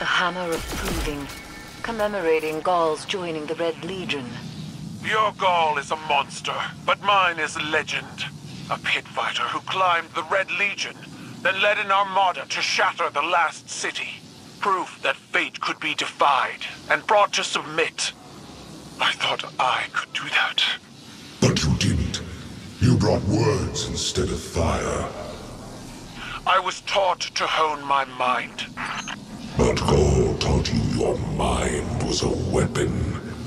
The Hammer of Proving, commemorating Gauls joining the Red Legion. Your Gaul is a monster, but mine is a legend. A pit fighter who climbed the Red Legion, then led an armada to shatter the last city. Proof that fate could be defied and brought to submit. I thought I could do that. But you didn't. You brought words instead of fire. I was taught to hone my mind. But Gaul taught you your mind was a weapon.